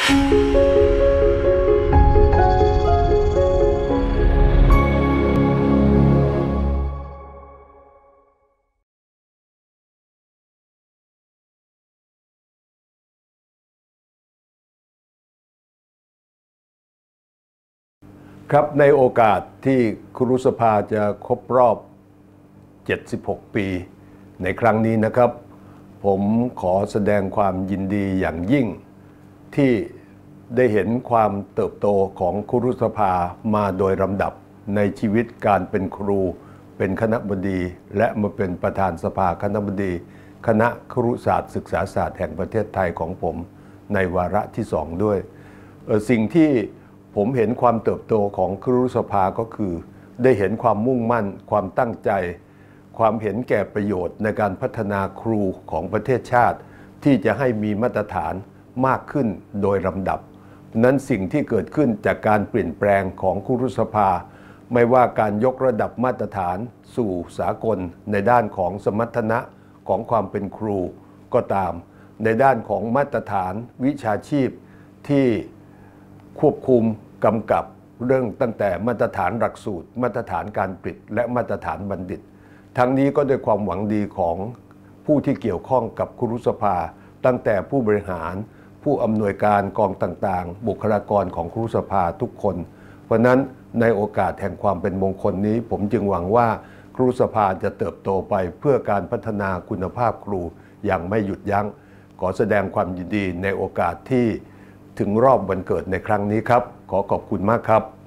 ครับในโอกาสที่ครุสภาจะครบรอบ76 ปีในครั้งนี้นะครับผมขอแสดงความยินดีอย่างยิ่งที่ได้เห็นความเติบโตของครุสภามาโดยลำดับในชีวิตการเป็นครูเป็นคณบดีและมาเป็นประธานสภาคณบดีคณะครุศาสตร์ศึกษาศาสตร์แห่งประเทศไทยของผมในวาระที่2ด้วยสิ่งที่ผมเห็นความเติบโตของครุสภาก็คือได้เห็นความมุ่งมั่นความตั้งใจความเห็นแก่ประโยชน์ในการพัฒนาครูของประเทศชาติที่จะให้มีมาตรฐานมากขึ้นโดยลำดับนั้นสิ่งที่เกิดขึ้นจากการเปลี่ยนแปลงของครุสภาไม่ว่าการยกระดับมาตรฐานสู่สากลในด้านของสมรรถนะของความเป็นครูก็ตามในด้านของมาตรฐานวิชาชีพที่ควบคุมกำกับเรื่องตั้งแต่มาตรฐานหลักสูตรมาตรฐานการผลิตและมาตรฐานบัณฑิตทั้งนี้ก็ด้วยความหวังดีของผู้ที่เกี่ยวข้องกับครุสภาตั้งแต่ผู้บริหารผู้อำนวยการกองต่างๆบุคลากรของครุสภาทุกคนเพราะนั้นในโอกาสแห่งความเป็นมงคลนี้ผมจึงหวังว่าครุสภาจะเติบโตไปเพื่อการพัฒนาคุณภาพครูอย่างไม่หยุดยั้งขอแสดงความยินดีในโอกาสที่ถึงรอบวันเกิดในครั้งนี้ครับขอขอบคุณมากครับ